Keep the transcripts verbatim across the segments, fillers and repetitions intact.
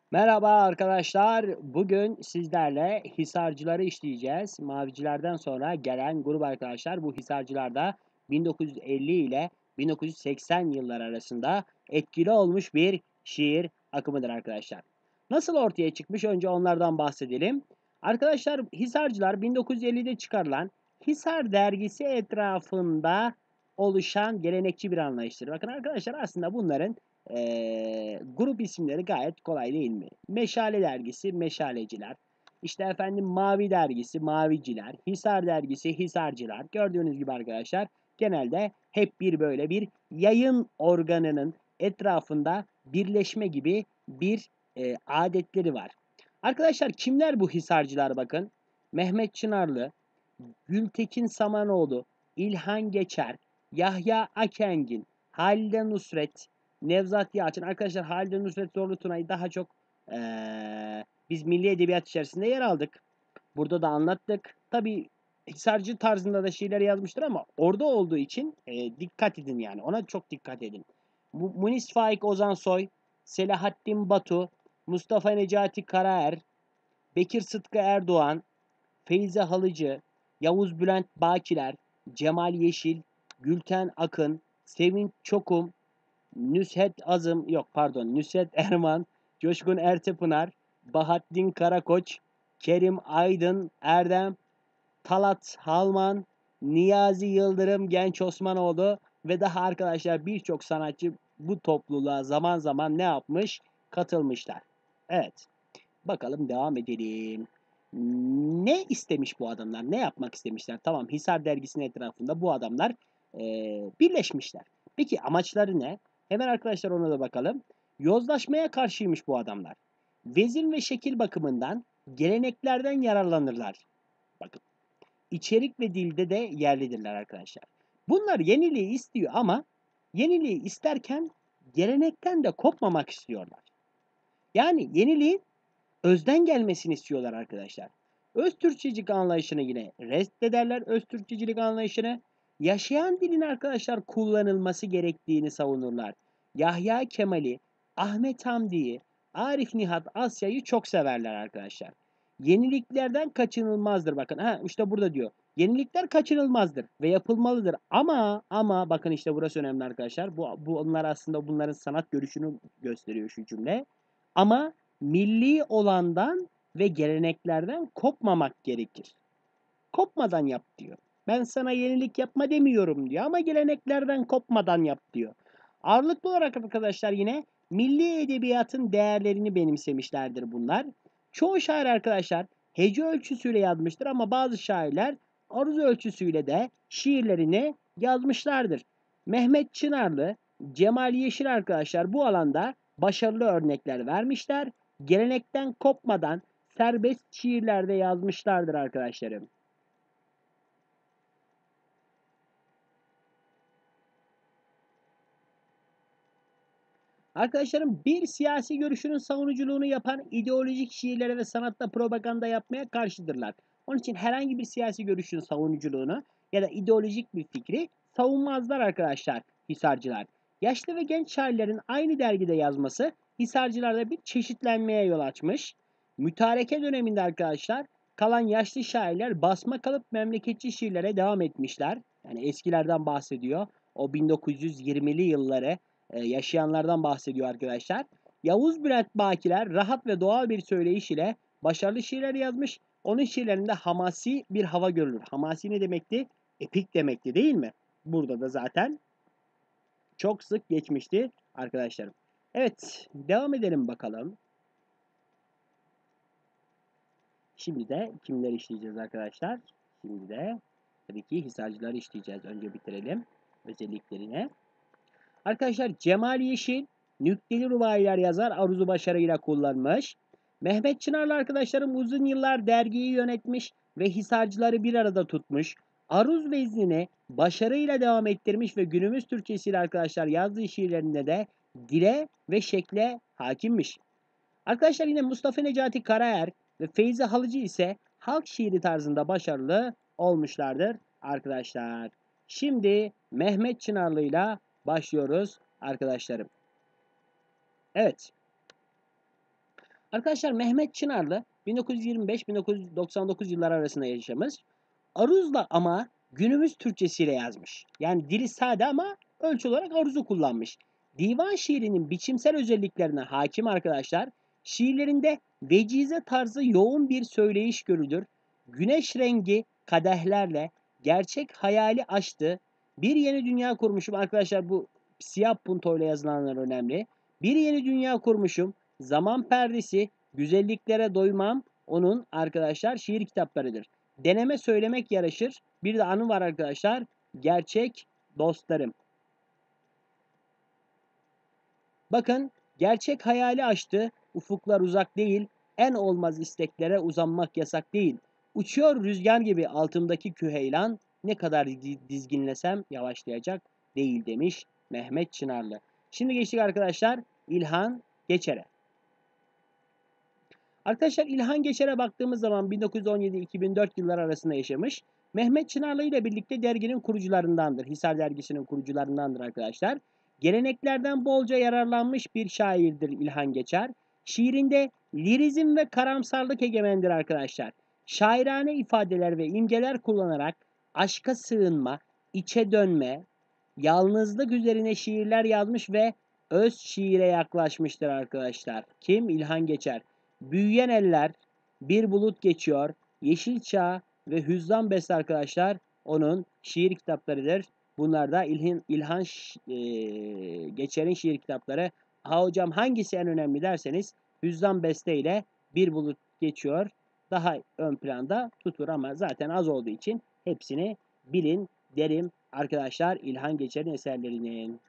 Merhaba arkadaşlar. Bugün sizlerle Hisarcıları işleyeceğiz. Mavicilerden sonra gelen grup arkadaşlar bu Hisarcılar'da bin dokuz yüz elli ile bin dokuz yüz seksen yıllar arasında etkili olmuş bir şiir akımıdır arkadaşlar. Nasıl ortaya çıkmış? Önce onlardan bahsedelim. Arkadaşlar Hisarcılar bin dokuz yüz ellide çıkarılan Hisar dergisi etrafında oluşan gelenekçi bir anlayıştır. Bakın arkadaşlar aslında bunların ee, grup isimleri gayet kolay değil mi? Meşale dergisi Meşaleciler. İşte efendim Mavi dergisi Maviciler. Hisar dergisi Hisarcılar. Gördüğünüz gibi arkadaşlar genelde hep bir böyle bir yayın organının etrafında birleşme gibi bir e, adetleri var. Arkadaşlar kimler bu Hisarcılar bakın? Mehmet Çınarlı, Gültekin Samanoğlu, İlhan Geçer, Yahya Akengin, Halide Nusret, Nevzat Yalçın. Arkadaşlar Halide Nusret Zorlu Tuna'yı daha çok ee, biz milli edebiyat içerisinde yer aldık. Burada da anlattık. Tabi Hisarcı tarzında da şiirler yazmıştır ama orada olduğu için e, dikkat edin yani. Ona çok dikkat edin. Munis Faik Ozansoy, Selahattin Batu, Mustafa Necati Karaer, Bekir Sıtkı Erdoğan, Feyze Halıcı, Yavuz Bülent Bakiler, Cemal Yeşil, Gülten Akın, Sevinç Çokum, Nusret Azım, yok pardon Nusret Erman, Coşkun Ertepınar, Bahattin Karakoç, Kerim Aydın, Erdem, Talat Halman, Niyazi Yıldırım, Genç Osmanoğlu ve daha arkadaşlar birçok sanatçı bu topluluğa zaman zaman ne yapmış? Katılmışlar. Evet. Bakalım devam edelim. Ne istemiş bu adamlar? Ne yapmak istemişler? Tamam Hisar dergisinin etrafında bu adamlar e, birleşmişler. Peki amaçları ne? Hemen arkadaşlar ona da bakalım. Yozlaşmaya karşıymış bu adamlar. Vezin ve şekil bakımından geleneklerden yararlanırlar. Bakın içerik ve dilde de yerlidirler arkadaşlar. Bunlar yeniliği istiyor ama yeniliği isterken gelenekten de kopmamak istiyorlar. Yani yeniliğin özden gelmesini istiyorlar arkadaşlar. Öz Türkçecilik anlayışını yine reddederler. Öz Türkçecilik anlayışını yaşayan dilin arkadaşlar kullanılması gerektiğini savunurlar. Yahya Kemal'i, Ahmet Hamdi'yi, Arif Nihat Asya'yı çok severler arkadaşlar. Yeniliklerden kaçınılmazdır. Bakın ha işte burada diyor. Yenilikler kaçınılmazdır ve yapılmalıdır. Ama ama bakın işte burası önemli arkadaşlar. Bu, bu onlar aslında bunların sanat görüşünü gösteriyor şu cümle. Ama milli olandan ve geleneklerden kopmamak gerekir. Kopmadan yap diyor. Ben sana yenilik yapma demiyorum diyor ama geleneklerden kopmadan yap diyor. Ağırlıklı olarak arkadaşlar yine milli edebiyatın değerlerini benimsemişlerdir bunlar. Çoğu şair arkadaşlar hece ölçüsüyle yazmıştır ama bazı şairler aruz ölçüsüyle de şiirlerini yazmışlardır. Mehmet Çınarlı, Cemal Yeşil arkadaşlar bu alanda başarılı örnekler vermişler. Gelenekten kopmadan serbest şiirlerde yazmışlardır arkadaşlarım. Arkadaşlarım bir siyasi görüşünün savunuculuğunu yapan ideolojik şiirlere ve sanatta propaganda yapmaya karşıdırlar. Onun için herhangi bir siyasi görüşün savunuculuğunu ya da ideolojik bir fikri savunmazlar arkadaşlar Hisarcılar. Yaşlı ve genç şairlerin aynı dergide yazması Hisarcılarda bir çeşitlenmeye yol açmış. Mütareke döneminde arkadaşlar kalan yaşlı şairler basma kalıp memleketçi şiirlere devam etmişler. Yani eskilerden bahsediyor. O bin dokuz yüz yirmili yılları e, yaşayanlardan bahsediyor arkadaşlar. Yavuz Bülent Bakiler rahat ve doğal bir söyleyiş ile başarılı şiirler yazmış. Onun şiirlerinde hamasi bir hava görülür. Hamasi ne demekti? Epik demekti değil mi? Burada da zaten çok sık geçmişti arkadaşlarım. Evet, devam edelim bakalım. Şimdi de kimleri işleyeceğiz arkadaşlar? Şimdi de tabii ki Hisarcıları işleyeceğiz. Önce bitirelim özelliklerine. Arkadaşlar Cemal Yeşil nükteli rubayiler yazar aruzu başarıyla kullanmış. Mehmet Çınarlı arkadaşlarım uzun yıllar dergiyi yönetmiş ve Hisarcıları bir arada tutmuş. Aruz veznini başarıyla devam ettirmiş ve günümüz Türkçesiyle arkadaşlar yazdığı şiirlerinde de dile ve şekle hakimmiş. Arkadaşlar yine Mustafa Necati Karaer ve Feyzi Halıcı ise halk şiiri tarzında başarılı olmuşlardır arkadaşlar. Şimdi Mehmet Çınarlı'yla başlıyoruz arkadaşlarım. Evet. Arkadaşlar Mehmet Çınarlı bin dokuz yüz yirmi beş bin dokuz yüz doksan dokuz yılları arasında yaşamış. Aruzla ama günümüz Türkçesiyle yazmış. Yani dili sade ama ölçü olarak aruzu kullanmış. Divan şiirinin biçimsel özelliklerine hakim arkadaşlar. Şiirlerinde vecize tarzı yoğun bir söyleyiş görülür. Güneş rengi kadehlerle gerçek hayali aştı. Bir yeni dünya kurmuşum arkadaşlar, bu siyah puntoyla yazılanlar önemli. Bir yeni dünya kurmuşum. Zaman perdesi, güzelliklere doymam onun arkadaşlar şiir kitaplarıdır. Deneme söylemek yaraşır. Bir de anı var arkadaşlar. Gerçek dostlarım. Bakın, gerçek hayali aştı. Ufuklar uzak değil. En olmaz isteklere uzanmak yasak değil. Uçuyor rüzgar gibi altımdaki küheylan. Ne kadar dizginlesem yavaşlayacak değil demiş Mehmet Çınarlı. Şimdi geçtik arkadaşlar İlhan Geçer'e. Arkadaşlar İlhan Geçer'e baktığımız zaman bin dokuz yüz on yedi iki bin dört yılları arasında yaşamış. Mehmet Çınarlı ile birlikte derginin kurucularındandır. Hisar dergisinin kurucularındandır arkadaşlar. Geleneklerden bolca yararlanmış bir şairdir İlhan Geçer. Şiirinde lirizm ve karamsarlık egemendir arkadaşlar. Şairane ifadeler ve imgeler kullanarak aşka sığınma, içe dönme, yalnızlık üzerine şiirler yazmış ve öz şiire yaklaşmıştır arkadaşlar. Kim? İlhan Geçer. Büyüyen eller, bir bulut geçiyor, Yeşilçağ ve Hüzzam Beste arkadaşlar onun şiir kitaplarıdır. Bunlar da İlhan, İlhan e, Geçer'in şiir kitapları. Ha hocam hangisi en önemli derseniz Hüzzam Beste ile Bir Bulut Geçiyor daha ön planda tutur ama zaten az olduğu için hepsini bilin derim arkadaşlar İlhan Geçer'in eserlerinin.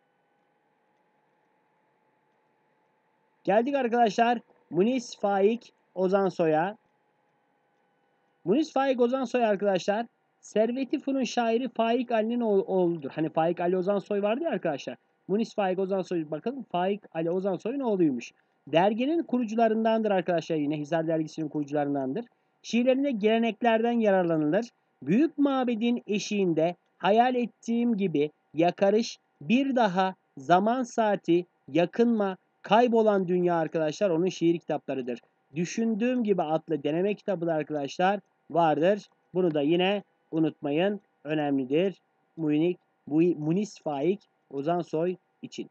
Geldik arkadaşlar Munis Faik Ozansoy'a. Munis Faik Ozansoy arkadaşlar Servet-i Fünun şairi Faik Ali'nin oğludur. Hani Faik Ali Ozansoy vardı ya arkadaşlar. Munis Faik Ozansoy, bakın Faik Ali Ozansoy'un oğluymuş. Derginin kurucularındandır arkadaşlar, yine Hisar dergisinin kurucularındandır. Şiirlerinde geleneklerden yararlanılır. Büyük mabedin eşiğinde hayal ettiğim gibi yakarış, bir daha zaman saati, yakınma, kaybolan dünya arkadaşlar onun şiir kitaplarıdır. Düşündüğüm gibi adlı deneme kitabı da arkadaşlar vardır. Bunu da yine unutmayın. Önemlidir. Munik, Munis Faik Ozansoy için.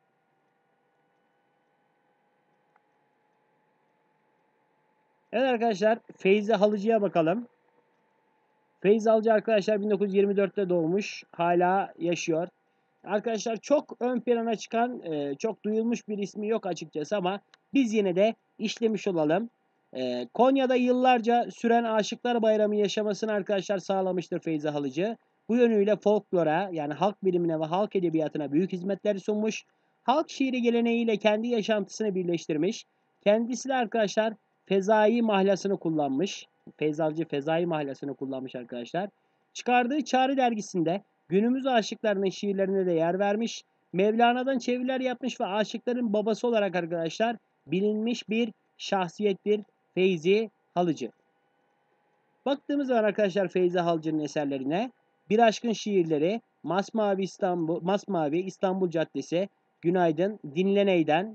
Evet arkadaşlar Feyzi Halıcı'ya bakalım. Feyzi Halıcı arkadaşlar bin dokuz yüz yirmi dörtte doğmuş. Hala yaşıyor. Arkadaşlar çok ön plana çıkan, çok duyulmuş bir ismi yok açıkçası ama biz yine de işlemiş olalım. Konya'da yıllarca süren Aşıklar Bayramı yaşamasını arkadaşlar sağlamıştır Feyzi Halıcı. Bu yönüyle folklora, yani halk bilimine ve halk edebiyatına büyük hizmetler sunmuş. Halk şiiri geleneğiyle kendi yaşantısını birleştirmiş. Kendisi de arkadaşlar Fezai mahlasını kullanmış. Feyzalcı Fezai mahlasını kullanmış arkadaşlar. Çıkardığı Çağrı dergisinde günümüz aşıklarının şiirlerine de yer vermiş. Mevlana'dan çeviriler yapmış ve aşıkların babası olarak arkadaşlar bilinmiş bir şahsiyettir Feyzi Halıcı. Baktığımız zaman arkadaşlar Feyzi Halıcı'nın eserlerine Bir Aşkın Şiirleri, Masmavi İstanbul, Masmavi İstanbul Caddesi, Günaydın, Dinleney'den,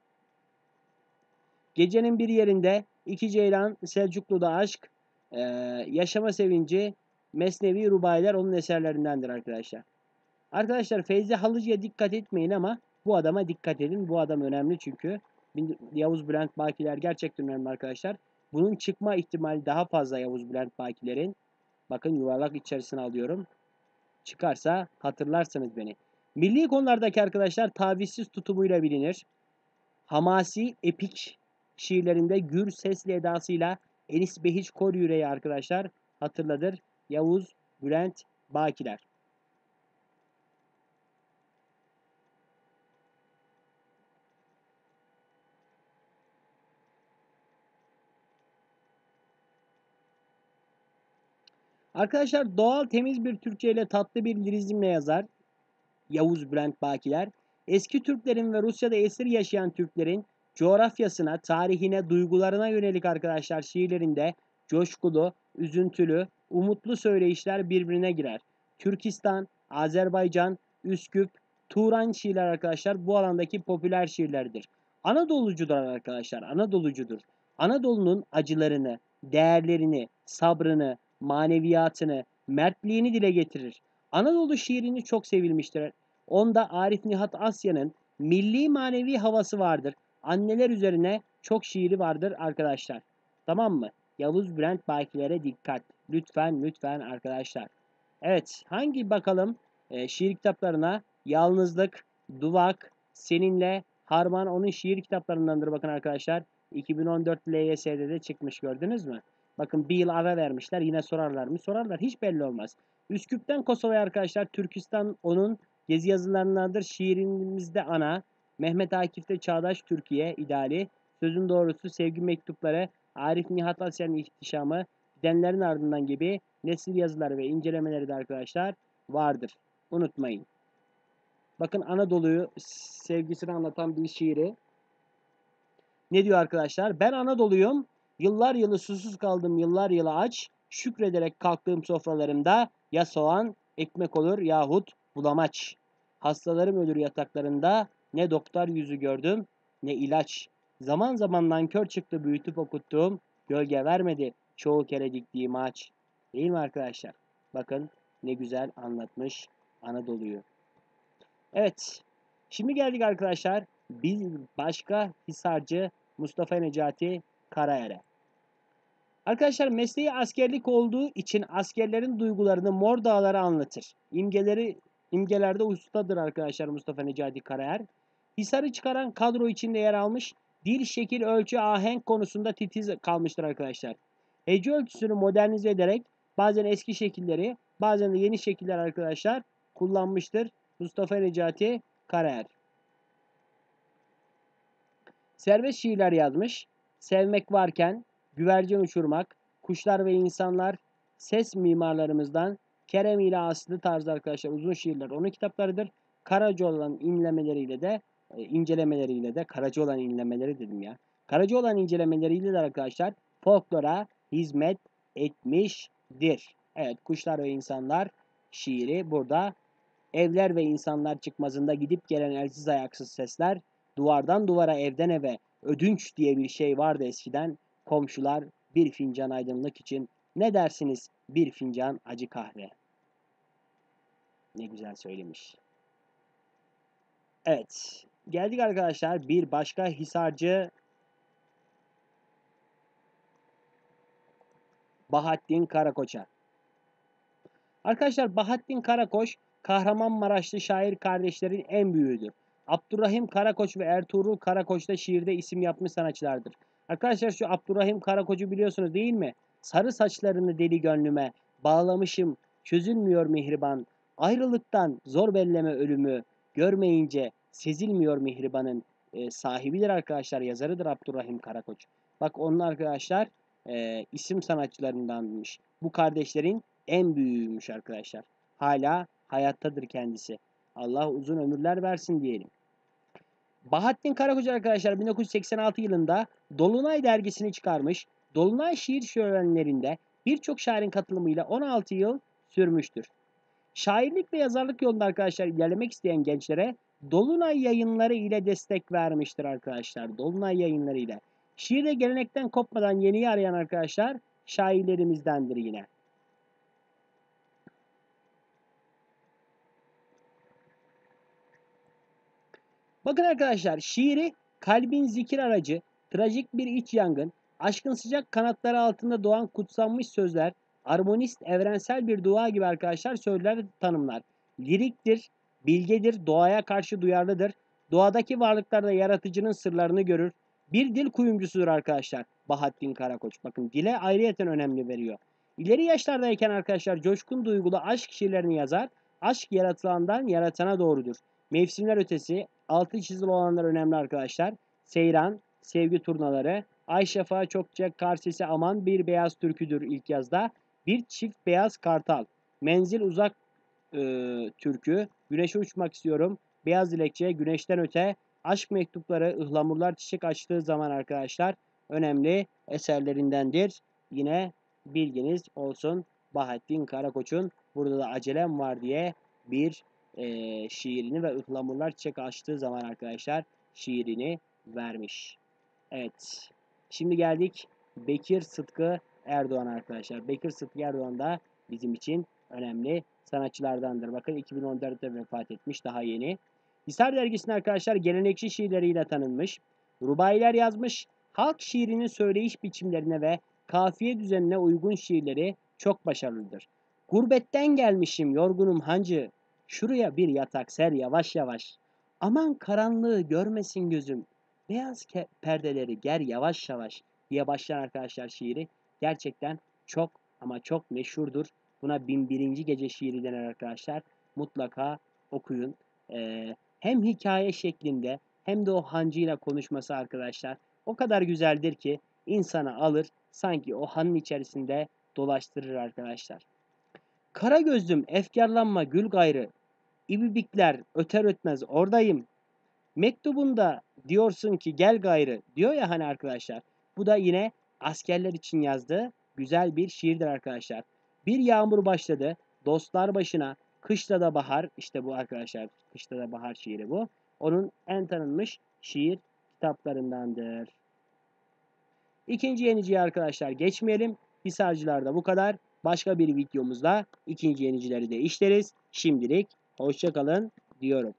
Gecenin Bir Yerinde, İki Ceylan, Selçuklu'da Aşk, ee, Yaşama Sevinci, Mesnevi Rubailer onun eserlerindendir arkadaşlar. Arkadaşlar Feyzi Halıcı'ya dikkat etmeyin ama bu adama dikkat edin. Bu adam önemli çünkü. Yavuz Bülent Bakiler gerçekten önemli arkadaşlar. Bunun çıkma ihtimali daha fazla Yavuz Bülent Bakiler'in. Bakın yuvarlak içerisine alıyorum. Çıkarsa hatırlarsınız beni. Milli konulardaki arkadaşlar tavizsiz tutumuyla bilinir. Hamasi, epik şiirlerinde gür sesli edasıyla Enis Behiç Kor Yüreği arkadaşlar hatırladır. Yavuz Bülent Bakiler. Arkadaşlar doğal temiz bir Türkçe ile tatlı bir lirizmle yazar Yavuz Bülent Bakiler. Eski Türklerin ve Rusya'da esir yaşayan Türklerin coğrafyasına, tarihine, duygularına yönelik arkadaşlar şiirlerinde coşkulu, üzüntülü, umutlu söyleyişler birbirine girer. Türkistan, Azerbaycan, Üsküp, Turan şiirler arkadaşlar bu alandaki popüler şiirlerdir. Anadolucudur arkadaşlar, Anadolucudur. Anadolu'nun acılarını, değerlerini, sabrını, maneviyatını, mertliğini dile getirir. Anadolu şiirini çok sevilmiştir. Onda Arif Nihat Asya'nın milli manevi havası vardır. Anneler üzerine çok şiiri vardır arkadaşlar. Tamam mı? Yavuz Bülent Bakilere dikkat. Lütfen lütfen arkadaşlar. Evet, hangi bakalım e, şiir kitaplarına? Yalnızlık, Duvak, Seninle, Harman onun şiir kitaplarındandır bakın arkadaşlar. iki bin on dört L Y S'de de çıkmış, gördünüz mü? Bakın bir yıl ara vermişler, yine sorarlar mı? Sorarlar, hiç belli olmaz. Üsküp'ten Kosova'ya arkadaşlar, Türkistan onun gezi yazılarındandır. Şiirimizde ana, Mehmet Akif'te Çağdaş Türkiye ideali, sözün doğrusu sevgi mektupları, Arif Nihat Asya'nın ihtişamı, gidenlerin ardından gibi nesil yazıları ve incelemeleri de arkadaşlar vardır. Unutmayın. Bakın Anadolu'yu sevgisini anlatan bir şiiri. Ne diyor arkadaşlar? Ben Anadolu'yum. Yıllar yılı susuz kaldım, yıllar yılı aç. Şükrederek kalktığım sofralarımda ya soğan, ekmek olur yahut bulamaç. Hastalarım ölür yataklarında. Ne doktor yüzü gördüm, ne ilaç. Zaman zaman nankör çıktı büyütüp okuttuğum. Gölge vermedi çoğu kere diktiğim ağaç. Değil mi arkadaşlar? Bakın ne güzel anlatmış Anadolu'yu. Evet. Şimdi geldik arkadaşlar bir başka Hisarcı Mustafa Necati Karayel'e. Arkadaşlar mesleği askerlik olduğu için askerlerin duygularını Mor Dağları anlatır. İmgeleri imgelerde ustadır arkadaşlar Mustafa Necati Karayel. Hisar'ı çıkaran kadro içinde yer almış. Dil, şekil, ölçü, ahenk konusunda titiz kalmıştır arkadaşlar. Hece ölçüsünü modernize ederek bazen eski şekilleri, bazen de yeni şekiller arkadaşlar kullanmıştır Mustafa Necati Karayel. Serbest şiirler yazmış. Sevmek varken, güvercin uçurmak, kuşlar ve insanlar, ses mimarlarımızdan Kerem ile Aslı tarzı arkadaşlar uzun şiirler onun kitaplarıdır. Karacaoğlan inlemeleriyle de e, incelemeleriyle de Karacaoğlan inlemeleri dedim ya. Karacaoğlan incelemeleriyle de arkadaşlar folklora hizmet etmiştir. Evet, kuşlar ve insanlar şiiri burada. Evler ve insanlar çıkmazında gidip gelen elsiz ayaksız sesler, duvardan duvara evden eve ödünç diye bir şey vardı eskiden. Komşular bir fincan aydınlık için ne dersiniz bir fincan acı kahve. Ne güzel söylemiş. Evet, geldik arkadaşlar bir başka Hisarcı Bahattin Karakoç'a. Arkadaşlar Bahattin Karakoç Kahramanmaraşlı şair kardeşlerin en büyüğüdür. Abdurrahim Karakoç ve Ertuğrul Karakoç da şiirde isim yapmış sanatçılardır. Arkadaşlar şu Abdurrahim Karakoç'u biliyorsunuz değil mi? Sarı saçlarını deli gönlüme bağlamışım, çözülmüyor mihriban. Ayrılıktan zor belleme ölümü, görmeyince sezilmiyor mihribanın e, sahibidir arkadaşlar, yazarıdır Abdurrahim Karakoç. Bak onun arkadaşlar e, isim sanatçılarındanmış. Bu kardeşlerin en büyüğüymüş arkadaşlar. Hala hayattadır kendisi. Allah uzun ömürler versin diyelim. Bahattin Karakoç arkadaşlar bin dokuz yüz seksen altı yılında Dolunay dergisini çıkarmış. Dolunay şiir şölenlerinde birçok şairin katılımıyla on altı yıl sürmüştür. Şairlik ve yazarlık yolunda arkadaşlar ilerlemek isteyen gençlere Dolunay yayınları ile destek vermiştir arkadaşlar. Dolunay yayınları ile. Şiirde gelenekten kopmadan yeniyi arayan arkadaşlar şairlerimizdendir yine. Bakın arkadaşlar şiiri kalbin zikir aracı, trajik bir iç yangın, aşkın sıcak kanatları altında doğan kutsanmış sözler, armonist, evrensel bir dua gibi arkadaşlar sözler tanımlar. Liriktir, bilgedir, doğaya karşı duyarlıdır. Doğadaki varlıklarda yaratıcının sırlarını görür. Bir dil kuyumcusudur arkadaşlar Bahattin Karakoç. Bakın dile ayrıyeten önemli veriyor. İleri yaşlardayken arkadaşlar coşkun duygulu aşk şiirlerini yazar. Aşk yaratılandan yaratana doğrudur. Mevsimler ötesi, altı çizili olanlar önemli arkadaşlar. Seyran, sevgi turnaları, Ay şafağı çokça kar sesi aman bir beyaz türküdür ilk yazda. Bir çift beyaz kartal. Menzil uzak e, türkü. Güneşe uçmak istiyorum. Beyaz dilekçe, güneşten öte. Aşk mektupları, ıhlamurlar çiçek açtığı zaman arkadaşlar önemli eserlerindendir. Yine bilginiz olsun Bahattin Karakoç'un burada da acelem var diye bir e, şiirini ve ıhlamurlar çiçek açtığı zaman arkadaşlar şiirini vermiş. Evet. Şimdi geldik Bekir Sıtkı Erdoğan arkadaşlar. Bekir Sıtkı Erdoğan da bizim için önemli sanatçılardandır. Bakın iki bin on dörtte vefat etmiş, daha yeni. Hisar dergisinde arkadaşlar gelenekçi şiirleriyle tanınmış. Rubailer yazmış. Halk şiirinin söyleyiş biçimlerine ve kafiye düzenine uygun şiirleri çok başarılıdır. Gurbetten gelmişim yorgunum hancı. Şuraya bir yatak ser yavaş yavaş. Aman karanlığı görmesin gözüm. Beyaz perdeleri ger yavaş yavaş diye başlayan arkadaşlar şiiri gerçekten çok ama çok meşhurdur. Buna bin birinci gece şiiri denir arkadaşlar. Mutlaka okuyun. Ee, hem hikaye şeklinde hem de o hancıyla konuşması arkadaşlar o kadar güzeldir ki insana alır sanki o hanın içerisinde dolaştırır arkadaşlar. Kara gözlüm efkarlanma gül gayrı. İbibikler öter ötmez oradayım. Mektubunda diyorsun ki gel gayrı diyor ya hani arkadaşlar. Bu da yine askerler için yazdığı güzel bir şiirdir arkadaşlar. Bir yağmur başladı. Dostlar başına. Kışla da bahar. İşte bu arkadaşlar. Kışla da bahar şiiri bu. Onun en tanınmış şiir kitaplarındandır. İkinci yeniciye arkadaşlar geçmeyelim. Hisarcılarda bu kadar. Başka bir videomuzda ikinci yenicileri de işleriz. Şimdilik hoşça kalın diyorum.